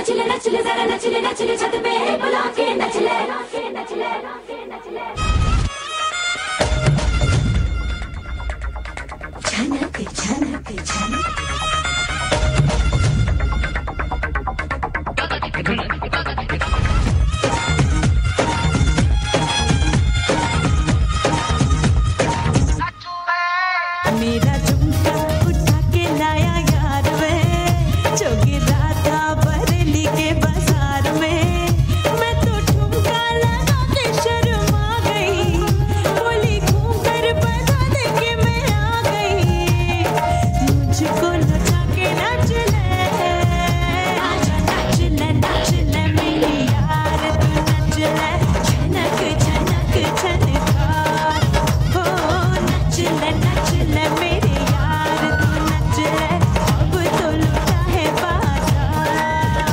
नचले नचले जरा नचले नचले छत पे बुला के नचले नचले नचले झनक झनक झनक मेरा झुमका उठा के लाया यार वे जो गिरा था बरेली के बाजार में मैं तो ठुमका लगा के शर्मा गई बोली घूम कर बता दे के मैं आ गई मुझको लगा के नाच ले आजा नाच ले मेरी यार तू नाच ले झनक झनक झनका हो नाच ले मेरे यार तू नच ले अब तो लुटा है बाजार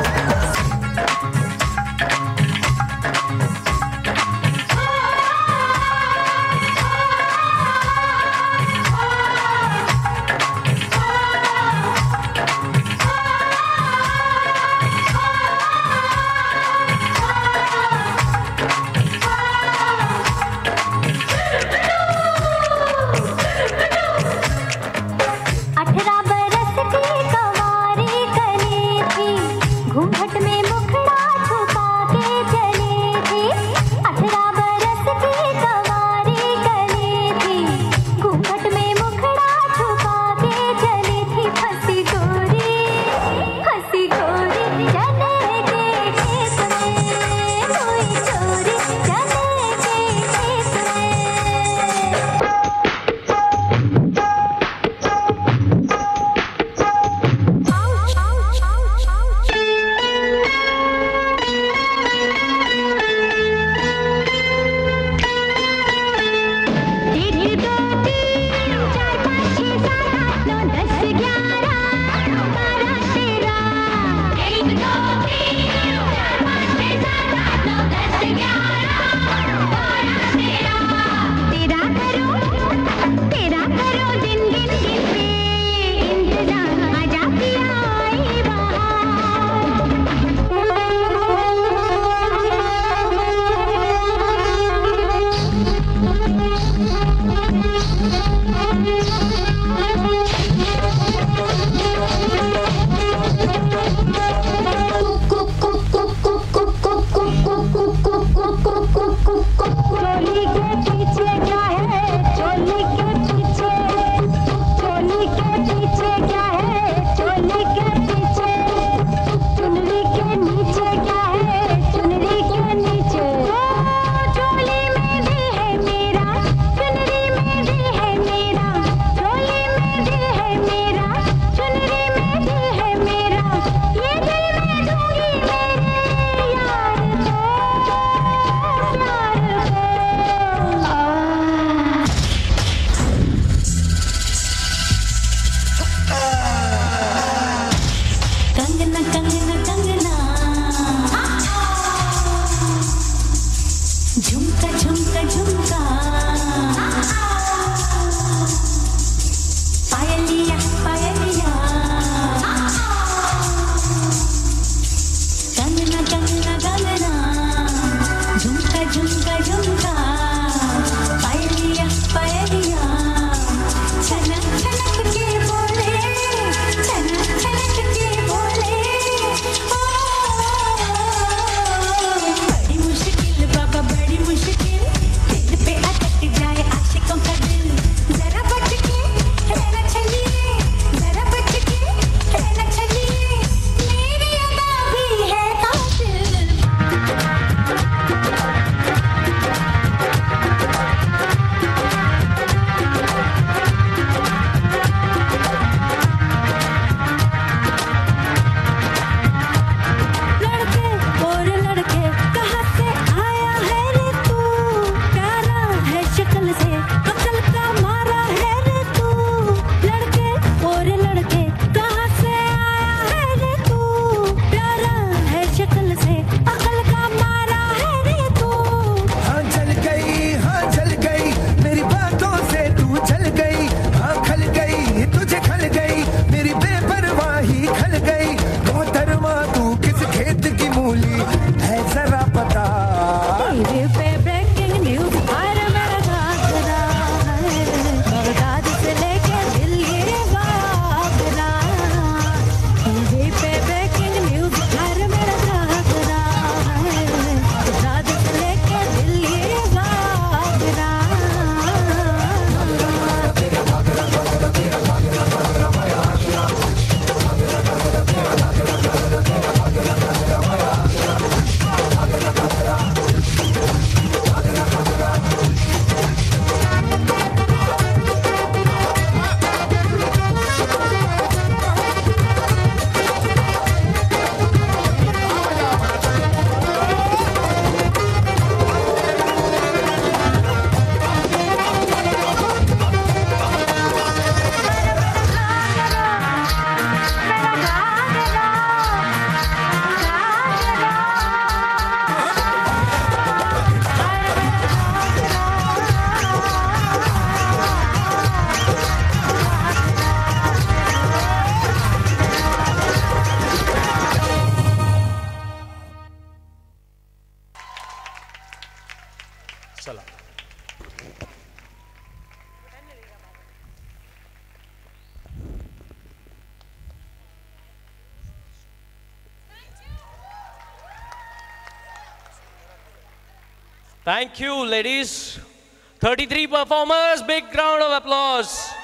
अठारह बरस की कवारी कली थी घूंघट में मुखड़ा छुपा के चली थी 18 बरस की कवारी कली थी घूंघट में मुखड़ा छुपा के चली थी हंसी गोरी चने के खेत में कोई चोरी चने के खेत में तेरा करो दिन गिन गिन पे इंतजार आजा पिया आई चोली के पीछे क्या है चोली के पीछे क्या है चोली के पीछे चुनरी के नीचे क्या है चुनरी के नीचे चोली में दिल है मेरा चुनरी में दिल है मेरा चोली में दिल है मेरा चुनरी में दिल है मेरा ये दिल मैं दूंगी मेरे यार को कंगना कंगना कंगना झुमका झुमका झुमका पायलिया पायलिया कंगना कंगना कंगना झुमका झुमका झुमका पायलिया पायलिया छनक छनक के बोले छनक छनक के बोले बड़ी मुश्किल बाबा बड़ी मुश्किल Thank you, ladies. 33 performers, big round of applause.